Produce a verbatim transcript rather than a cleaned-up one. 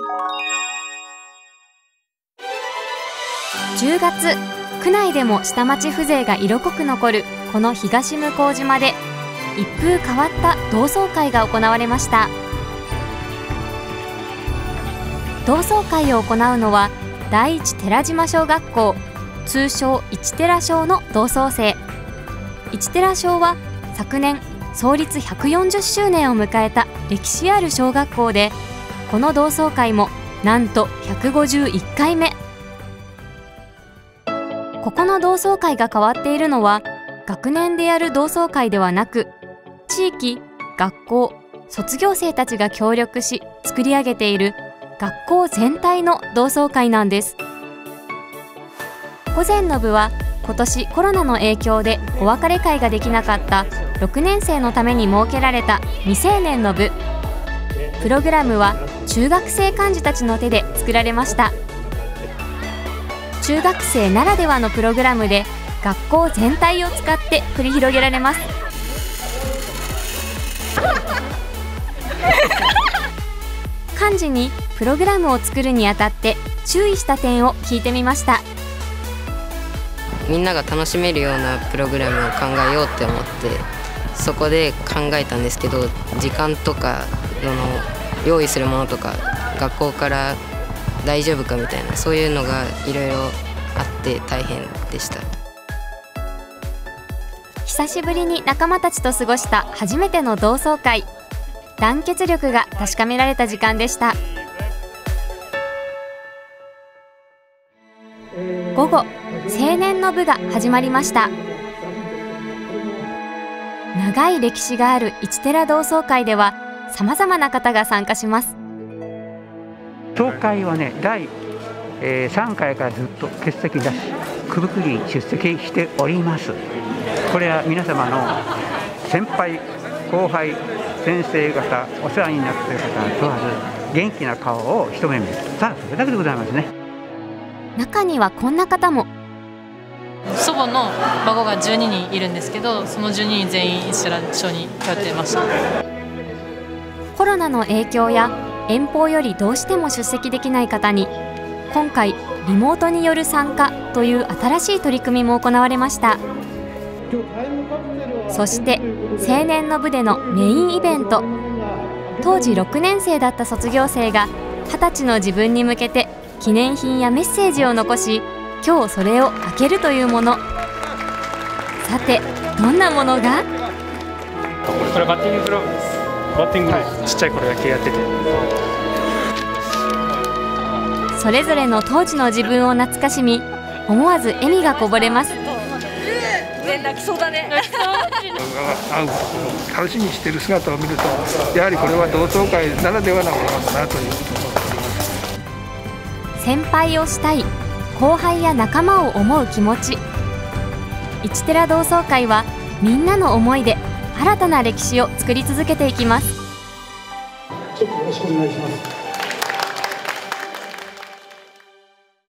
じゅうがつ、区内でも下町風情が色濃く残るこの東向島で一風変わった同窓会が行われました。同窓会を行うのは第一寺島小学校、通称一寺小の同窓生。一寺小は昨年創立ひゃくよんじゅっしゅうねんを迎えた歴史ある小学校で、この同窓会もなんとひゃくごじゅういっかいめ。ここの同窓会が変わっているのは、学年でやる同窓会ではなく、地域、学校、卒業生たちが協力し作り上げている学校全体の同窓会なんです。午前の部は今年コロナの影響でお別れ会ができなかったろくねん生のために設けられた未成年の部。プログラムは中学生幹事たちの手で作られました。中学生ならではのプログラムで学校全体を使って繰り広げられます。幹事にプログラムを作るにあたって注意した点を聞いてみました。 みんなが楽しめるようなプログラムを考えようって思って、そこで考えたんですけど、時間とかその用意するものとか学校から大丈夫かみたいな、そういうのがいろいろあって大変でした。 久しぶりに仲間たちと過ごした初めての同窓会。団結力が確かめられた時間でした。午後、青年の部が始まりました。長い歴史がある一寺同窓会ではさまざまな方が参加します。 総会はね、だいさんかいからずっと欠席だし、くぶくり出席しております。これは皆様の先輩後輩先生方、お世話になっている方は問わず元気な顔を一目見る、さあそれだけでございますね。 中にはこんな方も。 祖母の孫がじゅうににんいるんですけど、そのじゅうににん全員一寺小に通っていました。 コロナの影響や遠方よりどうしても出席できない方に、今回リモートによる参加という新しい取り組みも行われました。そして青年の部でのメインイベント、当時ろくねん生だった卒業生がはたちの自分に向けて記念品やメッセージを残し、今日それを開けるというもの。さて、どんなものが？ これバッティンググローブです。バッティンググローブ、ちっちゃい頃野球やってて。 それぞれの当時の自分を懐かしみ、思わず笑みがこぼれます。 泣きそうだね。 会うことを楽しみにしている姿を見ると、やはりこれは同窓会ならではなものだなということを思っております。 先輩をしたい、後輩や仲間を思う気持ち。一寺同窓会はみんなの思いで新たな歴史を作り続けていきます。 ちょっとよろしくお願いします。